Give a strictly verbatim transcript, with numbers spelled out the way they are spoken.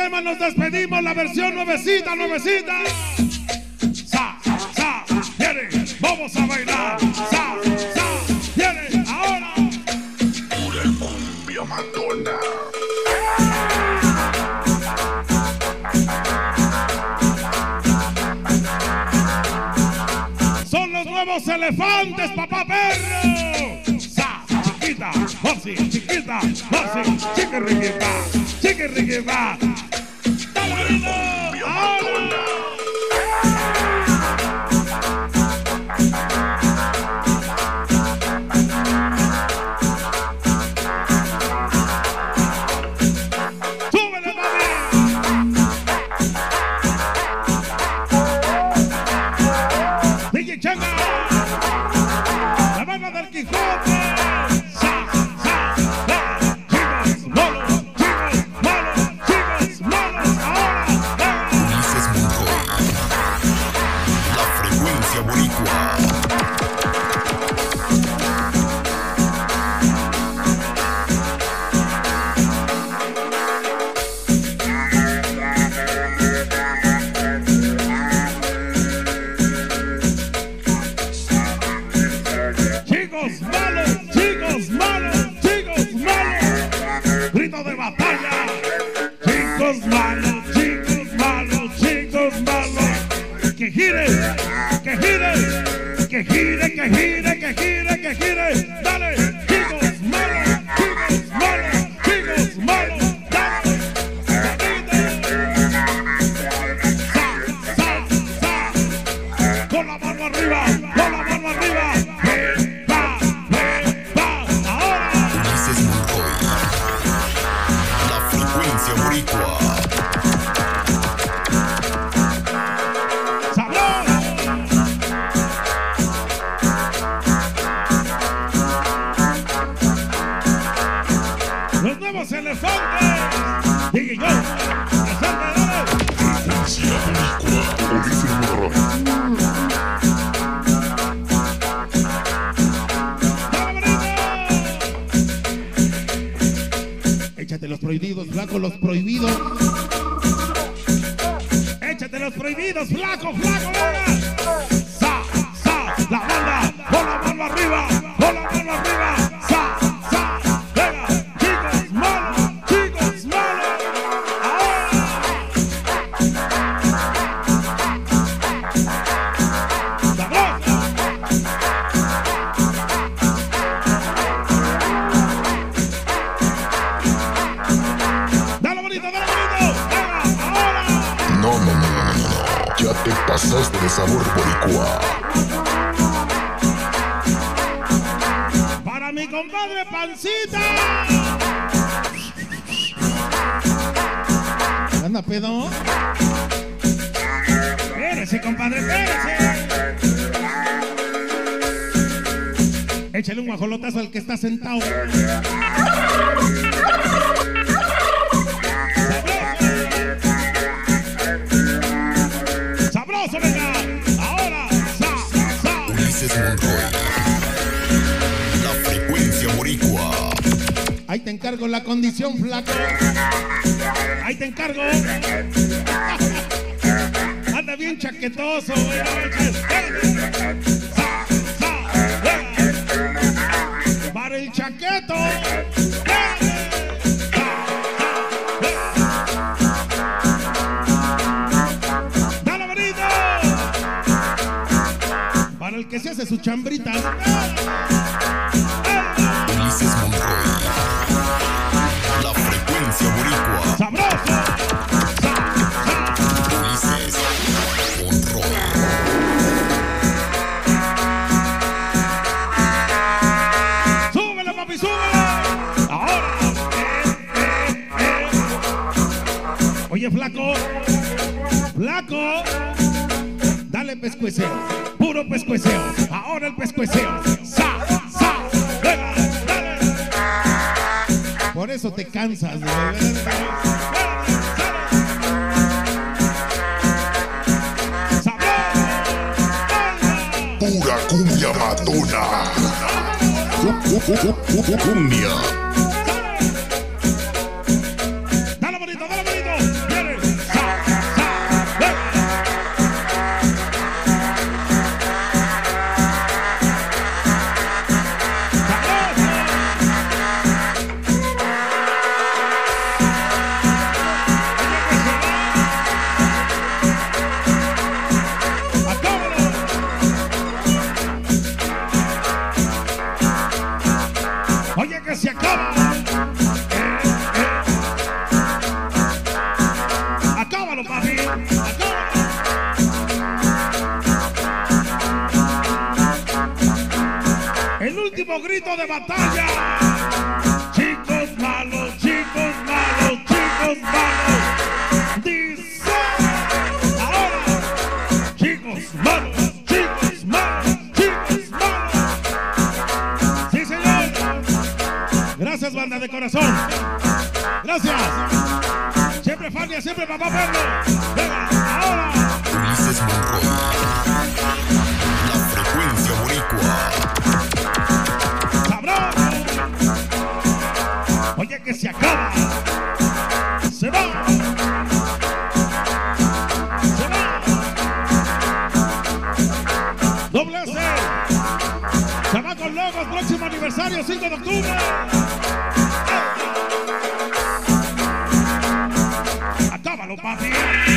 tema nos despedimos, la versión nuevecita, nuevecita. Sa, sa, viene, vamos a bailar. Sa, sa, viene, ahora. Pura cumbia matona. Son los nuevos elefantes, papá perro. Sa, chiquita, José, chiquita, José, chiquirriquipa, chiquirriquipa. La mano del Quijote. Sa, sa, sa. Chicos malos, chicos malos, chicos malos. Ahora, Ulises Monroy. La frecuencia boricua. que gire, que gire, que gire, que gire, que gire, que gire. Dale, chicos malos, chicos malos, chicos malos. Dale, sa, sa, sa. Con la mano arriba, con la mano arriba. Ven, va, ven, va. Ahora. Ulises Monroy. La frecuencia boricua. Elefantes, diga yo, elefante, dale. Frecuencia boricua, Ulises Monroy. Échate los prohibidos, flaco, los prohibidos. Échate los prohibidos, flaco, flaco, venga. Sa, sa, la banda, con la mano arriba, con la mano arriba. Sa, sa, venga, chicos malos. Te pasaste de sabor boricua. Para mi compadre Pancita. ¿Anda pedo? Espérese, compadre, espérese. Échale un guajolotazo al que está sentado. Venga, ahora, sa, sa. Ulises Monroy. La frecuencia boricua. Ahí te encargo la condición, flaco. Ahí te encargo. Anda bien chaquetoso. Sa, sa, venga. Para el chaqueto. El que se hace su chambrita. Ulises Monroy. La frecuencia boricua. ¡Sabroso! Sa, sa. Ulises Monroy. ¡Súbele, papi, súbele! Ahora. Eh, eh, eh. Oye, flaco. Flaco. Dale pescueceo. Puro pescueceo, ahora el pescueceo. Sa, sa, venga, dale. Por eso te cansas, güey. Pura cumbia matona. Cumbia. Dale bonito, dale bonito. Viene. de batalla. Chicos malos, chicos malos, chicos malos. Dice ahora, chicos malos, chicos malos, chicos malos. Sí, señor. Gracias, banda de corazón. Gracias. Siempre Fania, siempre Papá Perro. Venga, ahora. Ulises Monroy. La frecuencia boricua. Sabroso. Oye, que se acaba. Se va. Se va. Doble S. Chamacos Locos, próximo aniversario, cinco de octubre. Acábalo, papi.